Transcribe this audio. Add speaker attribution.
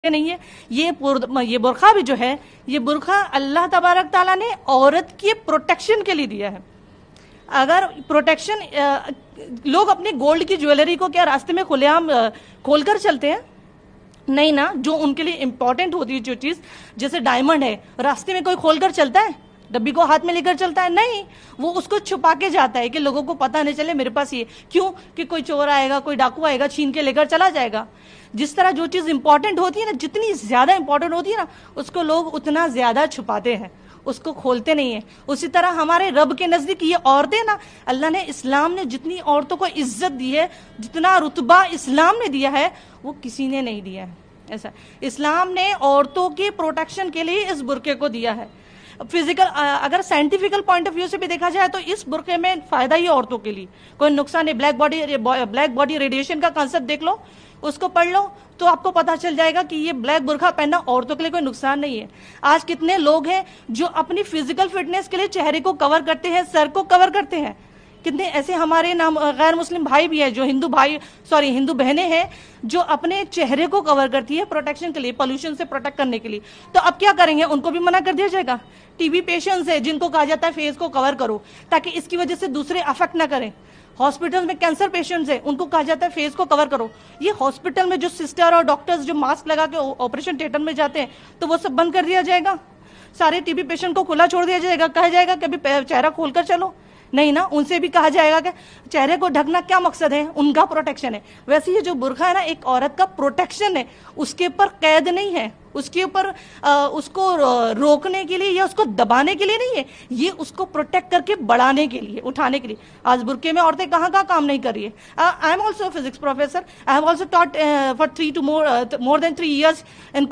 Speaker 1: نہیں ہے. یہ برقع بھی جو ہے یہ برقع اللہ تبارک تعالیٰ نے عورت کی پروٹیکشن کے لیے دیا ہے. اگر پروٹیکشن لوگ اپنے گولڈ کی جویلری کو کیا راستے میں کھلے عام کھول کر چلتے ہیں؟ نہیں نا. جو ان کے لیے امپورٹنٹ ہوتی ہے جو چیز جیسے ڈائمنڈ ہے راستے میں کوئی کھول کر چلتا ہے؟ ڈبی کو ہاتھ میں لے کر چلتا ہے؟ نہیں. وہ اس کو چھپا کے جاتا ہے کہ لوگوں کو پتہ نہیں چلے میرے پاس یہ. کیوں؟ کہ کوئی چور آئے گا کوئی ڈاکو آئے گا چھین کے لے کر چلا جائے گا. جس طرح جو چیز امپورٹنٹ ہوتی ہے نا جتنی زیادہ امپورٹنٹ ہوتی ہے نا اس کو لوگ اتنا زیادہ چھپاتے ہیں اس کو کھولتے نہیں ہیں. اسی طرح ہمارے رب کے نزدیک یہ عورتیں نا اللہ نے اسلام نے جتنی عورتوں کو عزت دی ہے جتنا رتبہ اسلام نے دیا ہے وہ کسی نے نہیں دیا ہے. ایسا اسلام نے عورتوں کی پروٹیکشن کے لیے اس برقعے کو دیا ہے. فزیکل اگر سائنٹیفیکل پوائنٹ آف ویو سے بھی دیکھا جائے تو اس برقعے میں فائدہ ہی عورتوں کے لیے کوئی نقصان نہیں. بلیک باڈی ریڈیشن کا کانسیپٹ دیکھ لو اس کو پڑھ لو تو آپ کو پتا چل جائے گا کہ یہ بلیک برقعہ پہننا عورتوں کے لیے کوئی نقصان نہیں ہے. آج کتنے لوگ ہیں جو اپنی فزیکل فٹنس کے لیے چہرے کو کور کرتے ہیں سر کو کور کرتے ہیں. کتنے ایسے ہمارے غیر مسلم بھائی بھی ہیں جو ہندو بہنیں ہیں جو اپنے چہرے کو کور کرتی ہے پروٹیکشن کے لیے پولوشن سے پروٹیکٹ کرنے کے لیے. تو اب کیا کریں گے؟ ان کو بھی منع کر دیا جائے گا. ٹی بی پیشنٹس ہیں جن کو کہا جاتا ہے فیس کو کور کرو تاکہ اس کی وجہ سے دوسرے افیکٹ نہ کریں. ہاسپٹل میں کینسر پیشنٹس ہیں ان کو کہا جاتا ہے فیس کو کور کرو. یہ ہاسپٹل میں جو سسٹر اور ڈاکٹرز جو ماسک لگا کے آپریشن تھیٹر میں جاتے ہیں تو وہ سب بند کر دیا جائے گا. سارے ٹی بی پیشنٹ کو کھلا چھوڑ دیا جائے گا. کہا جائے گا کہ ابھی چہرہ کھول کر چلو. نہیں نا. ان سے بھی کہا جائے گا کہ چہرے کو ڈھکنا کیا مقصد ہے؟ ان کا پروٹیکشن ہے. ویسے یہ جو برقعہ ہے نا ایک عورت کا پروٹیکشن ہے. اس کے اوپر قید نہیں ہے. اس کے اوپر اس کو روکنے کے لیے یا اس کو دبانے کے لیے نہیں ہے. یہ اس کو پروٹیکٹ کر کے بڑھانے کے لیے اٹھانے کے لیے. آج برقعے میں عورتیں کہاں کام نہیں کر رہی ہے. I am also physics professor. I have also taught for more than 3 years in